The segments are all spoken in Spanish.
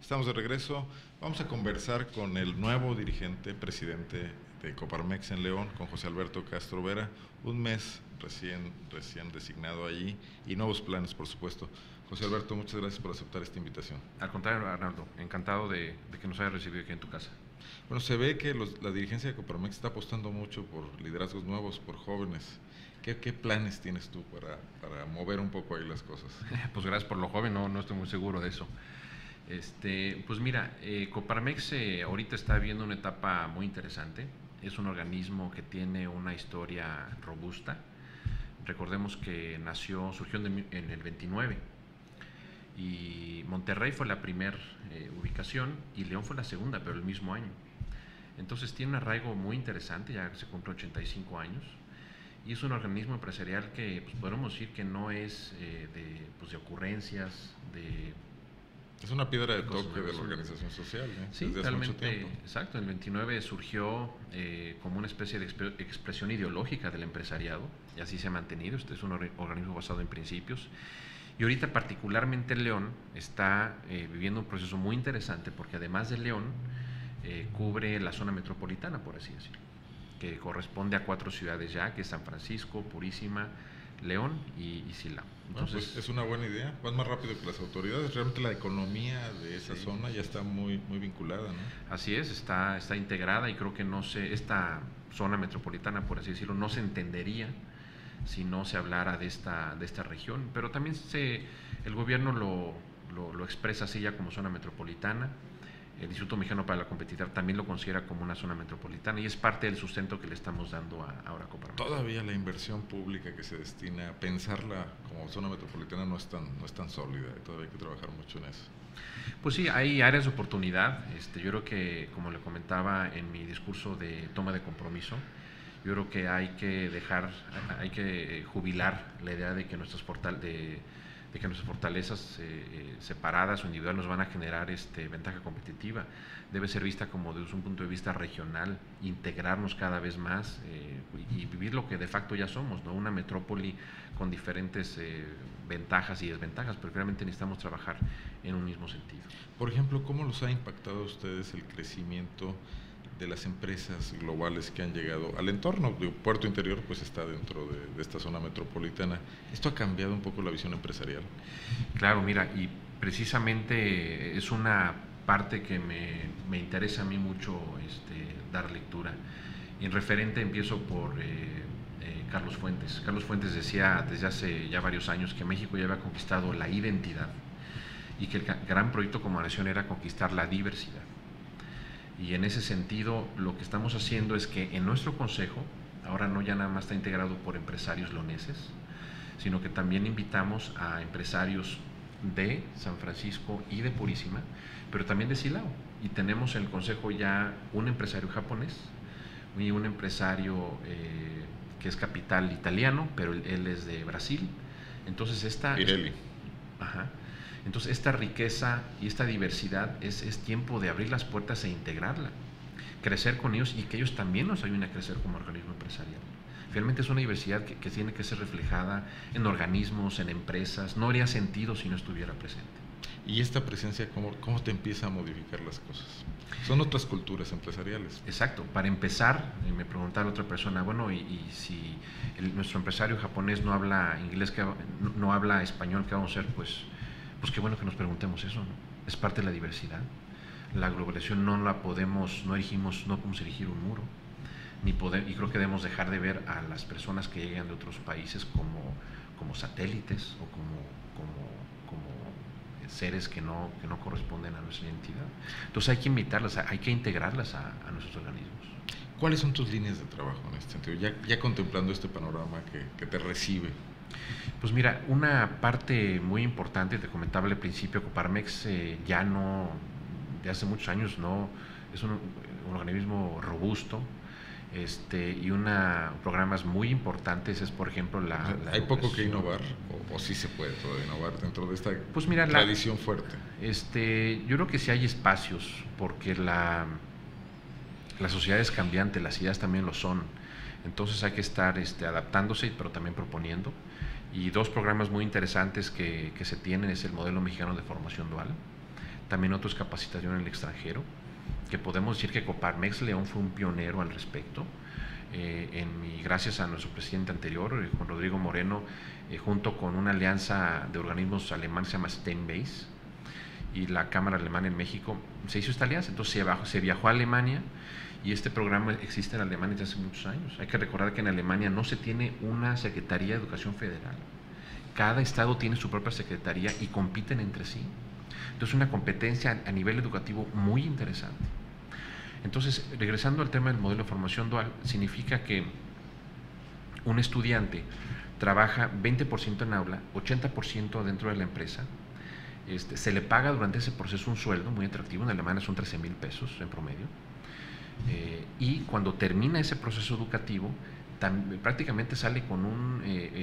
Estamos de regreso. Vamos a conversar con el nuevo dirigente, presidente de Coparmex en León, con José Alberto Castro Vera. Un mes recién designado allí y nuevos planes, por supuesto. José Alberto, muchas gracias por aceptar esta invitación. Al contrario, Arnaldo, encantado de que nos haya recibido aquí en tu casa. Bueno, se ve que la dirigencia de Coparmex está apostando mucho por liderazgos nuevos, por jóvenes. ¿Qué planes tienes tú para mover un poco ahí las cosas? Pues gracias por lo joven, no estoy muy seguro de eso. Pues mira, Coparmex ahorita está viviendo una etapa muy interesante. Es un organismo que tiene una historia robusta. Recordemos que surgió en el 29 y Monterrey fue la primera ubicación y León fue la segunda, pero el mismo año. Entonces tiene un arraigo muy interesante, ya se cumple 85 años. Y es un organismo empresarial que pues, podemos decir que no es de ocurrencias, es una piedra de toque de la organización social, sí, desde hace mucho tiempo. Exacto, en el 29 surgió como una especie de expresión ideológica del empresariado, y así se ha mantenido. Este es un organismo basado en principios. Y ahorita particularmente León está viviendo un proceso muy interesante porque además de León cubre la zona metropolitana, por así decirlo, que corresponde a 4 ciudades ya, que es San Francisco, Purísima, León y Silao. Entonces, pues es una buena idea, vas más rápido que las autoridades. Realmente la economía de esa zona ya está muy vinculada, ¿no? Así es, está integrada, y creo que esta zona metropolitana, por así decirlo, no se entendería si no se hablara de esta región, pero también el gobierno lo expresa así ya como zona metropolitana. El Instituto Mexicano para la Competitividad también lo considera como una zona metropolitana y es parte del sustento que le estamos dando ahora a Coparmex. Todavía la inversión pública que se destina a pensarla como zona metropolitana no es tan sólida, todavía hay que trabajar mucho en eso. Pues sí, hay áreas de oportunidad. Yo creo que, como le comentaba en mi discurso de toma de compromiso, yo creo que hay que jubilar la idea de que nuestras fortalezas separadas o individuales nos van a generar ventaja competitiva. Debe ser vista como desde un punto de vista regional, integrarnos cada vez más y vivir lo que de facto ya somos, ¿no? Una metrópoli con diferentes ventajas y desventajas, pero realmente necesitamos trabajar en un mismo sentido. Por ejemplo, ¿cómo los ha impactado a ustedes el crecimiento de las empresas globales que han llegado al entorno? Puerto Interior pues está dentro de esta zona metropolitana. ¿Esto ha cambiado un poco la visión empresarial? Claro, mira, y precisamente es una parte que me interesa a mí mucho dar lectura. Y en referente empiezo por Carlos Fuentes. Carlos Fuentes decía desde hace ya varios años que México ya había conquistado la identidad y que el gran proyecto como nación era conquistar la diversidad. Y en ese sentido, lo que estamos haciendo es que en nuestro consejo, ahora no ya nada más está integrado por empresarios leoneses, sino que también invitamos a empresarios de San Francisco y de Purísima, pero también de Silao. Y tenemos en el consejo ya un empresario japonés y un empresario que es capital italiano, pero él es de Brasil. Entonces Pirelli. Entonces esta riqueza y esta diversidad es tiempo de abrir las puertas e integrarla, crecer con ellos y que ellos también nos ayuden a crecer como organismo empresarial. Finalmente es una diversidad que tiene que ser reflejada en organismos, en empresas. No haría sentido si no estuviera presente. ¿Y esta presencia cómo te empieza a modificar las cosas? Son otras culturas empresariales. Exacto. Para empezar, me preguntaba otra persona, bueno, y si nuestro empresario japonés no habla inglés, no habla español, ¿qué vamos a hacer? Pues qué bueno que nos preguntemos eso, ¿no? Es parte de la diversidad. La globalización no podemos erigir un muro, y creo que debemos dejar de ver a las personas que llegan de otros países como satélites o como seres que no corresponden a nuestra identidad. Entonces hay que invitarlas, hay que integrarlas a nuestros organismos. ¿Cuáles son tus líneas de trabajo en este sentido? Ya contemplando este panorama que te recibe. Pues mira, una parte muy importante, te comentaba al principio, Coparmex ya no, de hace muchos años, no es un organismo robusto, y programas muy importantes es, por ejemplo, ¿Hay poco que innovar o sí se puede todavía innovar dentro de esta tradición fuerte? Yo creo que sí hay espacios, porque la sociedad es cambiante, las ideas también lo son. Entonces hay que estar adaptándose, pero también proponiendo. Y 2 programas muy interesantes que se tienen es el modelo mexicano de formación dual. también otro es capacitación en el extranjero, que podemos decir que Coparmex León fue un pionero al respecto. Y gracias a nuestro presidente anterior, Juan Rodrigo Moreno, junto con una alianza de organismos alemanes que se llama Steinbase y la Cámara Alemana en México, se hizo esta alianza. Entonces se viajó a Alemania y este programa existe en Alemania desde hace muchos años. Hay que recordar que en Alemania no se tiene una Secretaría de Educación Federal. Cada estado tiene su propia secretaría y compiten entre sí. Entonces, una competencia a nivel educativo muy interesante. Entonces, regresando al tema del modelo de formación dual, significa que un estudiante trabaja 20% en aula, 80% dentro de la empresa, se le paga durante ese proceso un sueldo muy atractivo, en Alemania son 13,000 pesos en promedio, y cuando termina ese proceso educativo, prácticamente sale con un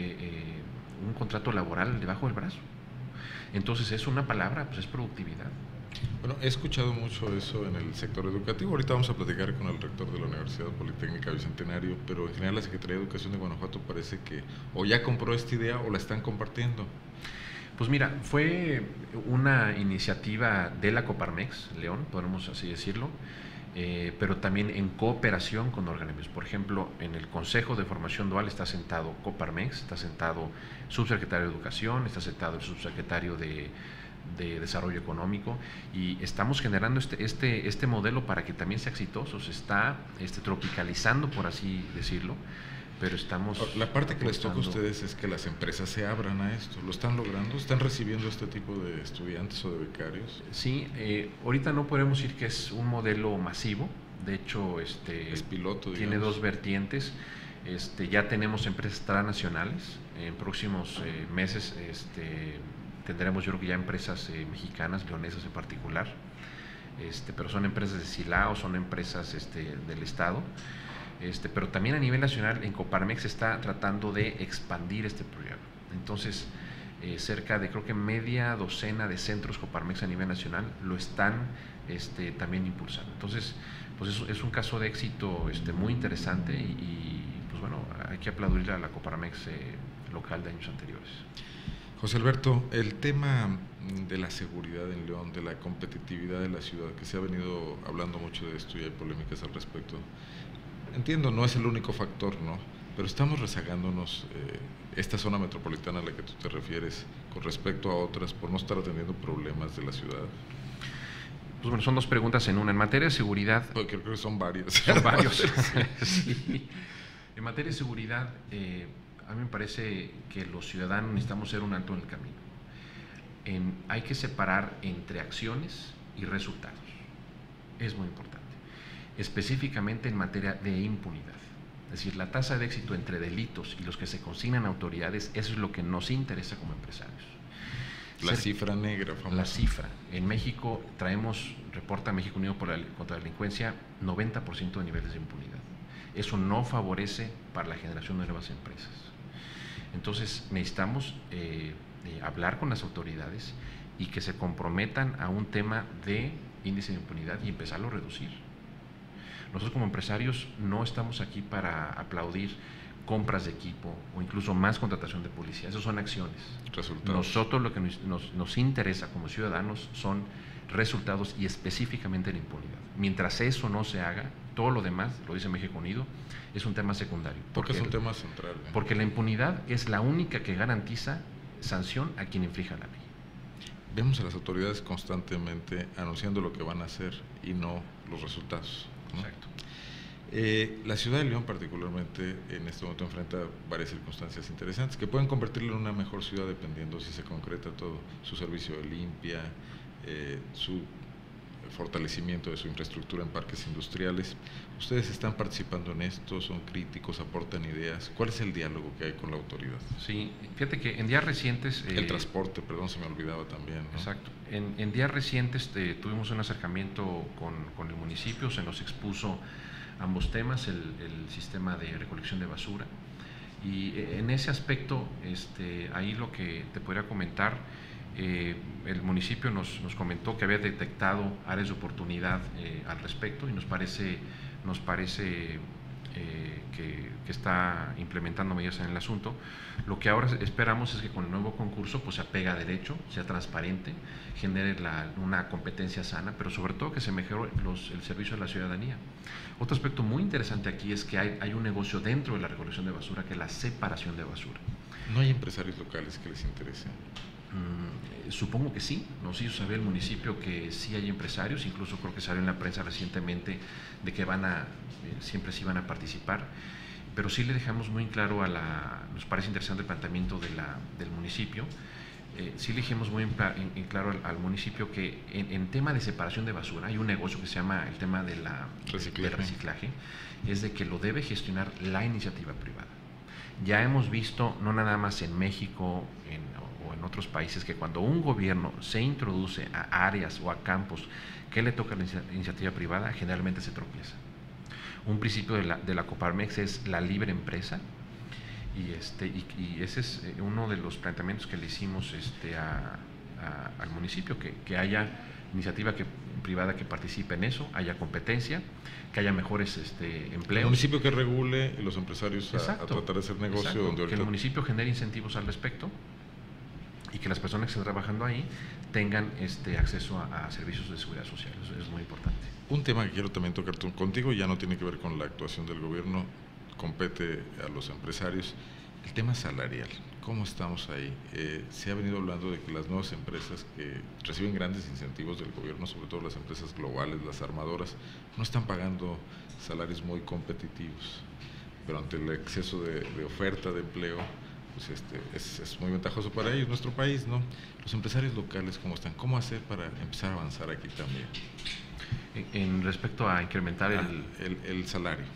contrato laboral debajo del brazo. Entonces, es una palabra, pues es productividad. Bueno, he escuchado mucho eso en el sector educativo. Ahorita vamos a platicar con el rector de la Universidad Politécnica Bicentenario, pero en general la Secretaría de Educación de Guanajuato parece que o ya compró esta idea o la están compartiendo. Pues mira, fue una iniciativa de la Coparmex León, podemos así decirlo, pero también en cooperación con organismos. Por ejemplo, en el Consejo de Formación Dual está sentado Coparmex, está sentado el subsecretario de Educación, está sentado el subsecretario de Desarrollo Económico, y estamos generando este modelo para que también sea exitoso. Se está tropicalizando, por así decirlo, pero estamos... La parte que les toca a ustedes es que las empresas se abran a esto. ¿Lo están logrando? ¿Están recibiendo este tipo de estudiantes o de becarios? Sí, ahorita no podemos decir que es un modelo masivo. De hecho, es piloto, digamos. Tiene dos vertientes. Ya tenemos empresas transnacionales. En próximos meses tendremos, yo creo que ya empresas mexicanas, leonesas en particular, pero son empresas de Silao, son empresas del Estado, pero también a nivel nacional en Coparmex se está tratando de expandir este programa. Entonces, cerca de creo que media docena de centros Coparmex a nivel nacional lo están también impulsando. Entonces, pues es un caso de éxito muy interesante y pues bueno, hay que aplaudir a la Coparmex local de años anteriores. José Alberto, el tema de la seguridad en León, de la competitividad de la ciudad, que se ha venido hablando mucho de esto y hay polémicas al respecto. Entiendo, no es el único factor, ¿no? Pero estamos rezagándonos, esta zona metropolitana a la que tú te refieres, con respecto a otras, por no estar atendiendo problemas de la ciudad. Pues bueno, son dos preguntas en una. En materia de seguridad... Pues creo que son varias. Son varios. Sí. En materia de seguridad, a mí me parece que los ciudadanos necesitamos ser un alto en el camino. Hay que separar entre acciones y resultados. Es muy importante. Específicamente en materia de impunidad. Es decir, la tasa de éxito entre delitos y los que se consignan a autoridades, eso es lo que nos interesa como empresarios. La cifra negra, famosa. La cifra. En México reporta México Unido contra la Delincuencia, 90% de niveles de impunidad. Eso no favorece para la generación de nuevas empresas. Entonces necesitamos hablar con las autoridades y que se comprometan a un tema de índice de impunidad y empezarlo a reducir. Nosotros como empresarios no estamos aquí para aplaudir compras de equipo o incluso más contratación de policía. Esas son acciones. Resultados. Nosotros lo que nos interesa como ciudadanos son resultados y específicamente la impunidad. Mientras eso no se haga, todo lo demás, lo dice México Unido, es un tema secundario. Porque es un tema central. Porque la impunidad es la única que garantiza sanción a quien infrinja la ley. Vemos a las autoridades constantemente anunciando lo que van a hacer y no los resultados, ¿no? Exacto. La ciudad de León particularmente en este momento enfrenta varias circunstancias interesantes que pueden convertirla en una mejor ciudad dependiendo si se concreta todo, su servicio de limpia, su fortalecimiento de su infraestructura en parques industriales. ¿Ustedes están participando en esto? ¿Son críticos? ¿Aportan ideas? ¿Cuál es el diálogo que hay con la autoridad? Sí, fíjate que en días recientes... el transporte, perdón, se me olvidaba también, ¿no? Exacto. En días recientes tuvimos un acercamiento con el municipio, se nos expuso ambos temas, el sistema de recolección de basura, y en ese aspecto, ahí lo que te podría comentar, el municipio nos comentó que había detectado áreas de oportunidad al respecto y nos parece que está implementando medidas en el asunto. Lo que ahora esperamos es que con el nuevo concurso pues se apegue a derecho, sea transparente, genere una competencia sana, pero sobre todo que se mejore el servicio a la ciudadanía. Otro aspecto muy interesante aquí es que hay un negocio dentro de la recolección de basura, que es la separación de basura. ¿No hay empresarios locales que les interese? Supongo que sí, nos hizo saber el municipio que sí hay empresarios, incluso creo que salió en la prensa recientemente de que siempre sí van a participar, pero sí le dejamos muy claro nos parece interesante el planteamiento del municipio, sí le dijimos muy en claro al municipio que en tema de separación de basura hay un negocio que se llama el tema del reciclaje, es de que lo debe gestionar la iniciativa privada. Ya hemos visto, no nada más en México o en otros países, que cuando un gobierno se introduce a áreas o a campos que le toca la iniciativa privada, generalmente se tropieza. Un principio de la Coparmex es la libre empresa, y ese es uno de los planteamientos que le hicimos al municipio, que haya iniciativa privada que participe en eso, haya competencia, que haya mejores empleos. El municipio que regule y los empresarios a tratar de hacer negocio. Exacto, donde que el municipio genere incentivos al respecto y que las personas que están trabajando ahí tengan acceso a servicios de seguridad social. Eso es muy importante. Un tema que quiero también tocar contigo ya no tiene que ver con la actuación del gobierno, compete a los empresarios. El tema salarial, ¿cómo estamos ahí? Se ha venido hablando de que las nuevas empresas que reciben grandes incentivos del gobierno, sobre todo las empresas globales, las armadoras, no están pagando salarios muy competitivos, pero ante el exceso de oferta de empleo, pues es muy ventajoso para ellos, nuestro país, ¿no? Los empresarios locales, ¿cómo están? ¿Cómo hacer para empezar a avanzar aquí también? En respecto a incrementar el salario.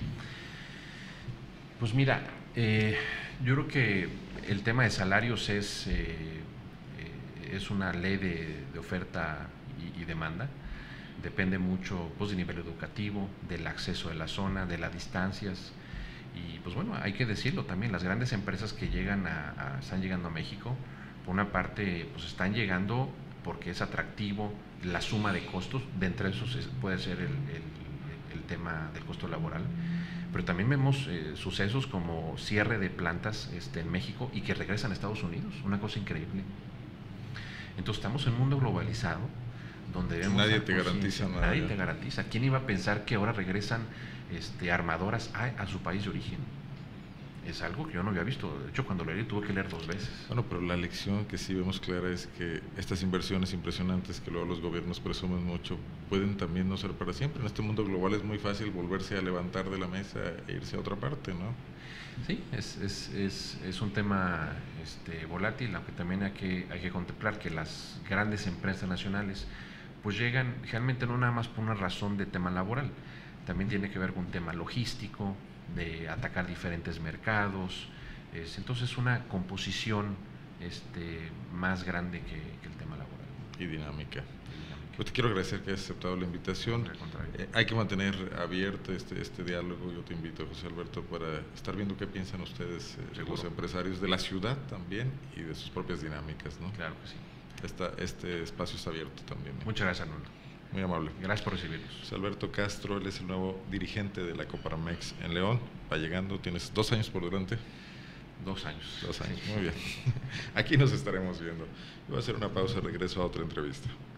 Pues mira, yo creo que el tema de salarios es una ley de oferta y demanda. Depende mucho pues, del nivel educativo, del acceso de la zona, de las distancias. Y pues bueno, hay que decirlo también, las grandes empresas que están llegando a México, por una parte pues están llegando porque es atractivo la suma de costos, de entre esos puede ser el tema del costo laboral, pero también vemos sucesos como cierre de plantas en México y que regresan a Estados Unidos, una cosa increíble. Entonces estamos en un mundo globalizado donde vemos nadie te garantiza nada. Nadie te garantiza. ¿Quién iba a pensar que ahora regresan armadoras a su país de origen? Es algo que yo no había visto. De hecho, cuando lo leí tuve que leer 2 veces. Bueno, pero la lección que sí vemos clara es que estas inversiones impresionantes que luego los gobiernos presumen mucho pueden también no ser para siempre. En este mundo global es muy fácil volverse a levantar de la mesa e irse a otra parte, ¿no? Sí, es un tema volátil, aunque también hay que contemplar que las grandes empresas nacionales pues llegan generalmente no nada más por una razón de tema laboral, también tiene que ver con un tema logístico, de atacar diferentes mercados, entonces una composición más grande que el tema laboral. Y dinámica. Pues te quiero agradecer que hayas aceptado la invitación. Al contrario. Hay que mantener abierto este diálogo. Yo te invito, José Alberto, para estar viendo qué piensan ustedes, los empresarios de la ciudad también y de sus propias dinámicas, ¿no? Claro que sí. Este espacio es abierto también. Muchas gracias, Arnoldo. Muy amable. Gracias por recibirnos. José Alberto Castro, él es el nuevo dirigente de la Coparmex en León. Va llegando, tienes 2 años por delante. 2 años. 2 años, muy bien. Aquí nos estaremos viendo. Voy a hacer una pausa, regreso a otra entrevista.